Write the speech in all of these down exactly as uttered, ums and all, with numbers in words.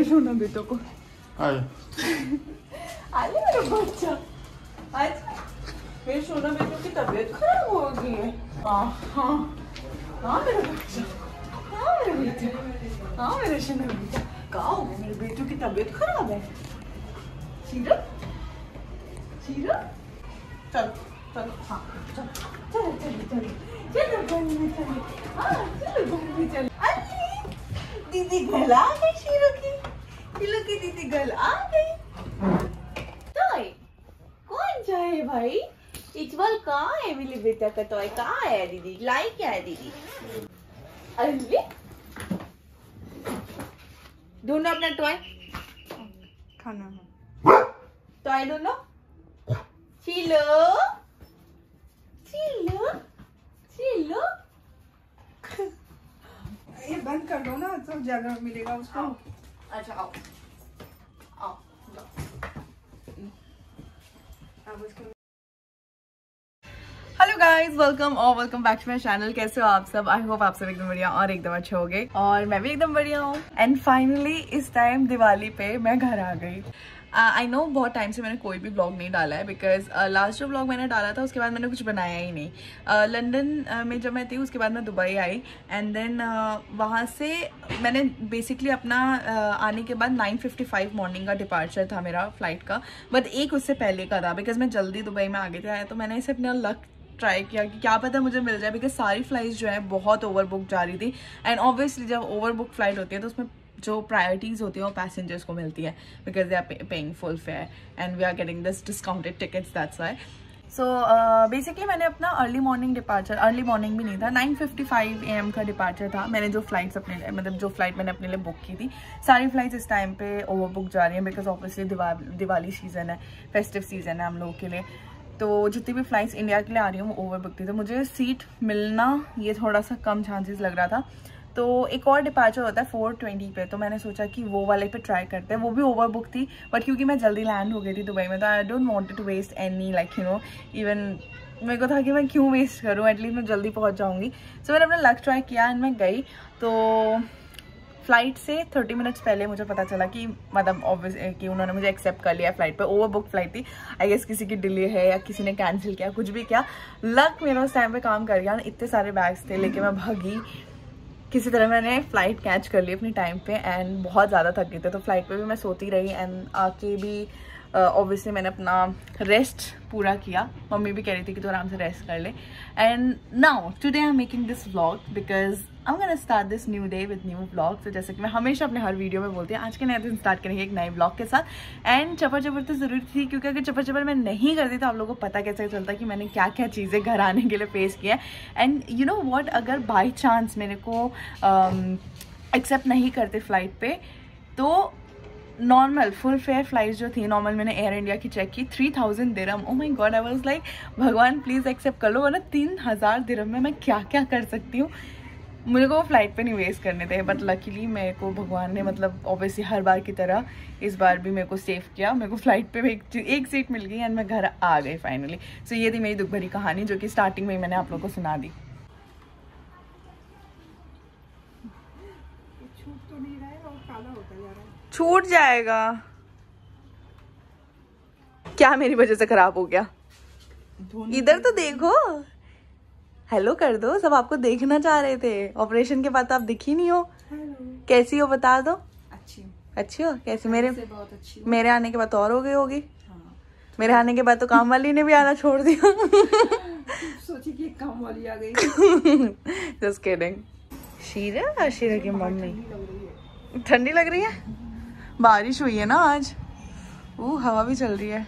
सोना बेटों को। आए आले मेरा बच्चा। आज मेरे सोना बेटों की तबीयत खराब हो गई है। हाँ हाँ हाँ मेरा बच्चा, हाँ मेरे बेटे, हाँ मेरे सोना बेटा। कहाँ हो गया? मेरे बेटों की तबीयत खराब है। शीरा शीरा चल चल, हाँ चल चल चल चल चलो घर में चलो, हाँ चलो घर में चलो। अरे दीदी घर आ गई, शीरो की शीरो की दीदी घर आ गई। टॉय कौन जाए भाई? इजवल कहाँ है? मेरे बेटा का टॉय कहाँ है? दीदी लाई क्या है दीदी? अरे ढूंढो अपना टॉय, खाना टॉय ढूंढो। शीलो शीलो शीलो ये बंद कर दो ना, सब जगह मिलेगा उसको। अच्छा आओ आओ हेलो गाइस, वेलकम और welcome back to my channel. कैसे हो आप सब? आई होप आप सब एकदम बढ़िया और एकदम अच्छे हो गए और मैं भी एकदम बढ़िया हूँ। एंड फाइनली इस टाइम दिवाली पे मैं घर आ गई। आई uh, नो बहुत टाइम से मैंने कोई भी ब्लॉग नहीं डाला है बिकॉज लास्ट जो ब्लॉग मैंने डाला था उसके बाद मैंने कुछ बनाया ही नहीं। लंदन uh, uh, में जब मैं थी उसके बाद मैं दुबई आई एंड देन uh, वहाँ से मैंने बेसिकली अपना uh, आने के बाद नाइन फिफ्टी फाइव मॉर्निंग का डिपार्चर था मेरा फ्लाइट का, बट एक उससे पहले का था बिकॉज मैं जल्दी दुबई में आ गई थी। तो मैंने इसे अपना लक ट्राई किया कि क्या पता मुझे मिल जाए बिकॉज सारी फ्लाइट्स जो है बहुत ओवर बुक जा रही थी। एंड ऑब्वियसली जब ओवर बुक फ्लाइट होती है तो उसमें जो प्रायोरिटीज़ होती है वो पैसेंजर्स को मिलती है because they are paying full fare and we are getting this discounted tickets, that's why. So basically मैंने अपना early morning departure, early morning भी नहीं था, nine fifty five A M का डिपार्चर था। मैंने जो फ्लाइट्स अपने मतलब जो फ्लाइट मैंने अपने लिए बुक की थी, सारी फ्लाइट्स इस टाइम पे ओवर बुक जा रही हैं because obviously Diwali Diwali season है, फेस्टिव सीज़न है हम लोगों के लिए। तो जितनी भी फ्लाइट्स इंडिया के लिए आ रही हूँ वो ओवर बुक थी, तो मुझे सीट मिलना ये थोड़ा सा कम चांसेस लग रहा था। तो एक और डिपार्चर होता है फोर ट्वेंटी पे, तो मैंने सोचा कि वो वाले पे ट्राई करते हैं। वो भी ओवर बुक थी बट क्योंकि मैं जल्दी लैंड हो गई थी दुबई में तो I don't wanted to waste any like you know even मेरे को था कि मैं क्यों वेस्ट करूँ, एटलीस्ट मैं जल्दी पहुँच जाऊँगी। सो मैंने अपना लक ट्राई किया एंड मैं गई। तो फ्लाइट से थर्टी मिनट्स पहले मुझे पता चला कि मतलब ऑब्वियस कि उन्होंने मुझे एक्सेप्ट कर लिया फ्लाइट पे। ओवर बुक फ्लाइट थी, आई गेस किसी की डिले है या किसी ने कैंसिल किया, कुछ भी किया। लक मेरा उस टाइम पे काम कर गया। इतने सारे बैग्स थे लेके मैं भागी, किसी तरह मैंने फ़्लाइट कैच कर ली अपनी टाइम पे एंड बहुत ज़्यादा थक गई थी। तो फ्लाइट पे भी मैं सोती रही एंड आके भी ऑब्वियसली uh, मैंने अपना रेस्ट पूरा किया। मम्मी भी कह रही थी कि तू आराम से रेस्ट कर ले। And now today I am making this vlog because I am gonna start this new day with new vlog. तो जैसे कि मैं हमेशा अपने हर वीडियो में बोलती हूँ, आज के नए दिन स्टार्ट करेंगे एक नए व्लॉग के साथ। एंड चपर चपर तो ज़रूरी थी क्योंकि अगर चपर चपर मैं नहीं करती तो आप लोगों को पता कैसे चलता कि मैंने क्या क्या चीज़ें घर आने के लिए फेस किया है। एंड यू नो वॉट, अगर बाई चांस मेरे को एक्सेप्ट um, नहीं करते फ्लाइट पे तो नॉर्मल फुल फेयर फ्लाइट जो थी, नॉर्मल मैंने एयर इंडिया की चेक की, three thousand dirham. Oh my god, I was like भगवान प्लीज़ एक्सेप्ट कर लो, वरना तीन हज़ार दिरहम में मैं क्या क्या कर सकती हूँ। मुझे को वो फ्लाइट पे नहीं वेस्ट करने थे बट लकीली मेरे को भगवान ने मतलब ऑब्वियसली हर बार की तरह इस बार भी मेरे को सेव किया। मेरे को फ्लाइट पे एक, एक सीट मिल गई एंड मैं घर आ गई फाइनली। सो so, ये थी मेरी दुख भरी कहानी जो कि स्टार्टिंग में ही मैंने आप लोगों को सुना दी। छूट तो नहीं रहा है और काला होता जा रहा है। छूट जाएगा क्या? मेरी वजह से खराब हो गया? इधर तो देखो, हेलो कर दो, सब आपको देखना चाह रहे थे। ऑपरेशन के बाद तो आप दिख ही नहीं हो। कैसी हो बता दो। अच्छी अच्छी हो? कैसे? मेरे बहुत अच्छी मेरे आने के बाद तो और हो गई होगी। हाँ। मेरे आने के बाद तो काम वाली ने भी आना छोड़ दिया। सोची कि काम वाली आ गई। Just kidding. शीरा, शीरा की मम्मी ठंडी लग रही है। बारिश हुई है ना आज, वो हवा भी चल रही है।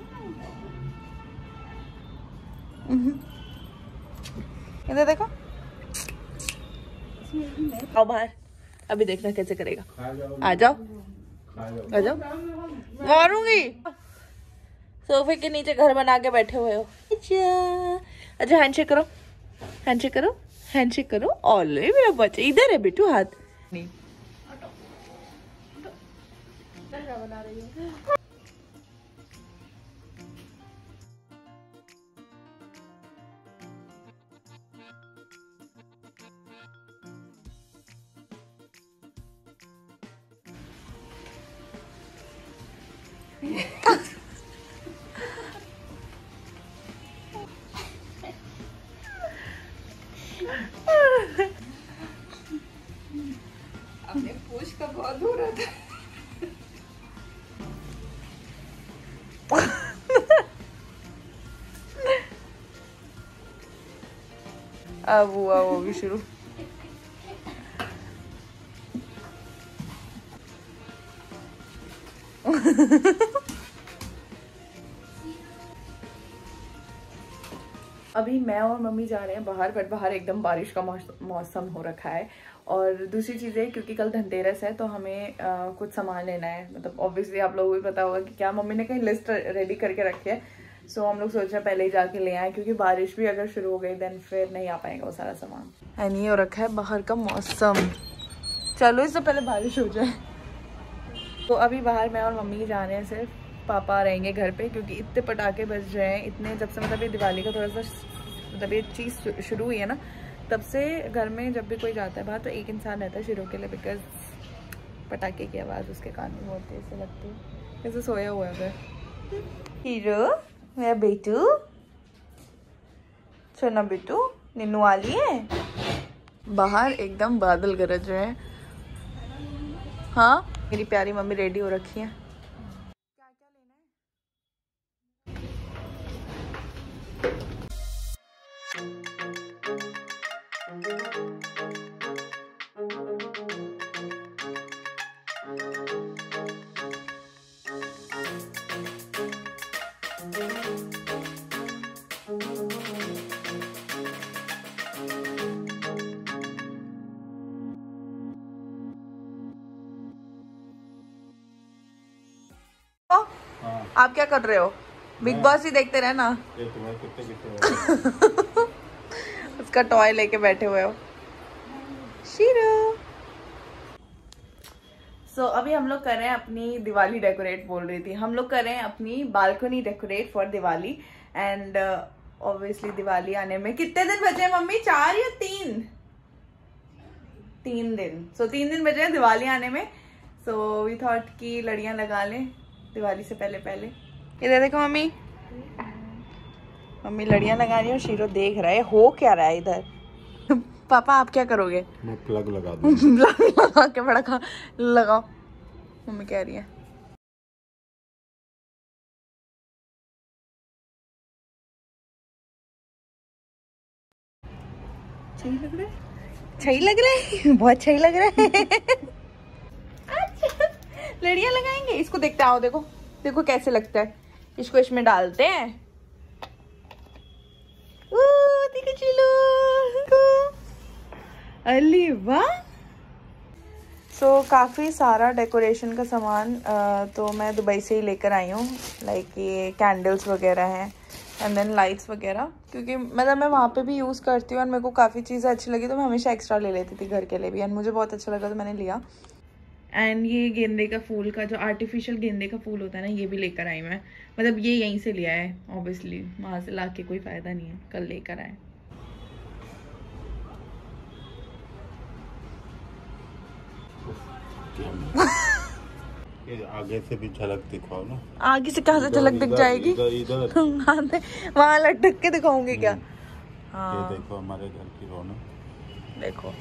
इधर देखो, आओ बाहर, अभी देखना कैसे करेगा। आ जाओ आ जाओ, मारूंगी। सोफे के नीचे घर बना के बैठे हुए हो। अच्छा हैंडशेक करो, हैंडशेक करो, हैंडशेक करो। ऑलरेडी मेरा बच्चा इधर है बेटू, हाथ नहीं बना रही हूँ। अपने पूछ का बहुत दूर रहता है। अब हुआ वो भी शुरू। अभी मैं और मम्मी जा रहे हैं बाहर, बट बाहर एकदम बारिश का मौसम हो रखा है। और दूसरी चीज़ है, क्योंकि कल धनतेरस है तो हमें आ, कुछ सामान लेना है। मतलब ऑब्वियसली आप लोगों को भी पता होगा कि क्या मम्मी ने कहीं लिस्ट रेडी करके रखी है। सो हम लोग सोच रहे हैं पहले ही जाके ले आए, क्योंकि बारिश भी अगर शुरू हो गई देन फिर नहीं आ पाएगा वो सारा सामान। एंड ये हो रखा है बाहर का मौसम। चलो इससे पहले बारिश हो जाए। तो अभी बाहर मैं और मम्मी जा रहे हैं, सिर्फ पापा रहेंगे घर पे, क्योंकि इतने पटाखे बज रहे हैं इतने। जब से मतलब ये दिवाली का थोड़ा सा मतलब ये चीज़ शुरू हुई है ना, तब से घर में जब भी कोई जाता है बाहर तो एक इंसान रहता है शीरो के लिए, बिकॉज पटाखे की आवाज़ उसके कान में बहुत तेज से लगती है। जैसे सोया हुआ है हीरो, मेरा बेटू, सोना बेटू, निन्नू वाली है। बाहर एकदम बादल गरज रहे हैं। हाँ, मेरी प्यारी मम्मी रेडी हो रखी है। क्या क्या लेना है? आप क्या कर रहे हो? बिग बॉस ही देखते रहे ना। उसका टॉय लेके बैठे हुए हो शीरो। सो so, अभी हम लोग कर रहे हैं अपनी दिवाली डेकोरेट, बोल रही थी हम लोग कर रहे हैं अपनी balcony decorate for Diwali. And obviously Diwali आने में कितने दिन बचे हैं मम्मी? चार या तीन? तीन दिन। सो so, तीन दिन बचे हैं दिवाली आने में। सो वी थॉट कि लड़ियां लगा लें दिवाली से पहले पहले। इधर देखो मम्मी, मम्मी लड़ियां लगा रही है और शीरो देख रहा है हो क्या रहा है इधर। पापा आप क्या करोगे? मैं प्लग लगा दूँ। प्लग लगा के बड़ा खा लगाओ, मम्मी कह रही है। सही लग रहा है, सही लग रहा है, बहुत सही लग रहा है। अच्छा लड़ियां लगाएंगे, इसको देखते आओ, देखो देखो कैसे लगता है। इसको इसमें डालते हैं। ओ देखो चिलो, अली वाह। सो काफ़ी सारा डेकोरेशन का सामान आ, तो मैं दुबई से ही लेकर आई हूँ। लाइक ये कैंडल्स वगैरह हैं एंड देन लाइट्स वगैरह, क्योंकि मतलब मैं वहाँ पे भी यूज़ करती हूँ और मेरे को काफ़ी चीज़ें अच्छी लगी तो मैं हमेशा एक्स्ट्रा ले लेती थी घर के लिए भी। एंड मुझे बहुत अच्छा लगा तो मैंने लिया। एंड ये गेंदे का फूल का जो आर्टिफिशियल गेंदे का फूल होता है ना, ये भी लेकर आई मैं। मतलब ये यहीं से लिया है, ऑब्वियसली वहाँ से ला के कोई फ़ायदा नहीं है, कल लेकर आए। आगे से भी झलक दिखाओ ना। आगे से कहाँ से झलक दिख जाएगी? इधर इधर वहाँ लटक के दिखाऊंगी क्या? हाँ ये देखो हमारे घर की रौनक देखो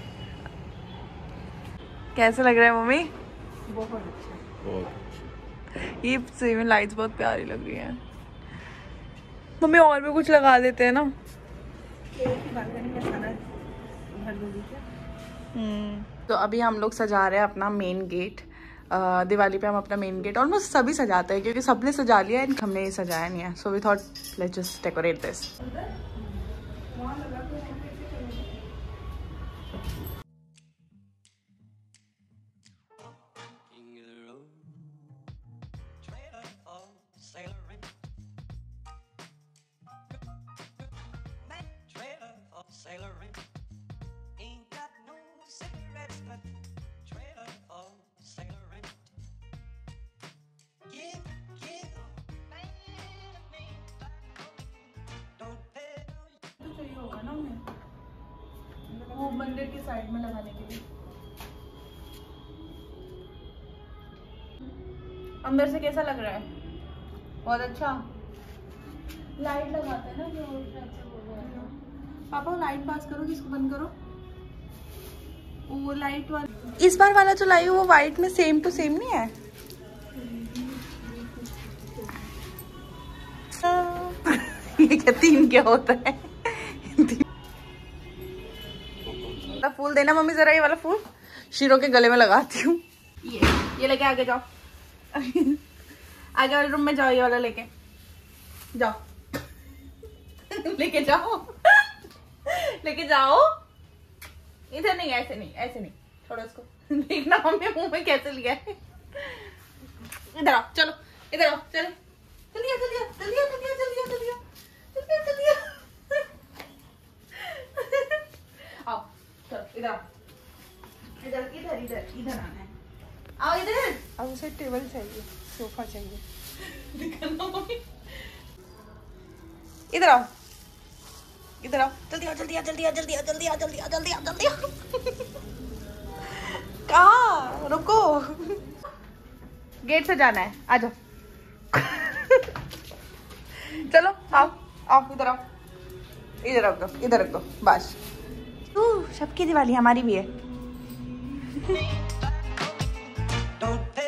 कैसे लग रहा है मम्मी? बहुत अच्छा, बहुत अच्छी। ये सेवन लाइट्स बहुत प्यारी लग रही है मम्मी। और भी कुछ लगा देते हैं ना। बालकनी में खाना भर दूंगी क्या? हम्म तो अभी हम लोग सजा रहे हैं अपना मेन गेट। Uh, दिवाली पे हम अपना मेन गेट ऑलमोस्ट सभी सजाते हैं, क्योंकि सबने सजा लिया है, हमने ये सजाया नहीं है। So we thought let's just decorate this. वो मंदिर की साइड में लगाने के लिए। अंदर से कैसा लग रहा है? बहुत अच्छा। लाइट लगाते हैं ना जो पापा, लाइट पास करो, किसको बंद करो। वो लाइट वाला, इस बार वाला जो लाई वो वाइट में सेम टू सेम नहीं है। ये क्या तीन क्या होता है? फूल देना मम्मी जरा, ये वाला फूल शीरो के गले में लगाती हूँ। ये ये लेके आगे जाओ, आगे वाले रूम में जाओ, ये वाला लेके जाओ। लेके जाओ, लेके जाओ। इधर नहीं, ऐसे नहीं, ऐसे नहीं, छोड़ो इसको। देखना मम्मी मुंह में कैसे लिया है। इधर आओ, चलो इधर आओ, चलो जल्दी जल्दी जल्दी जल्दी जल्दी जल्दी जल्दी जल्दी आओ, चलो इधर आओ, इधर इधर इधर इधर आना है। आओ इधर। अब उसे टेबल चाहिए, सोफा चाहिए। इधर आओ, इधर आओ, जल्दी आओ, जल्दी आओ, जल्दी आओ, जल्दी आओ, जल्दी आओ, जल्दी आओ, जल्दी आओ, जल्दी आओ। कहाँ? रुको, गेट से जाना है, आ जाओ। चलो आओ आओ, इधर आओ, इधर रख दो, इधर रख दो, बस। सबकी दिवाली हमारी भी है।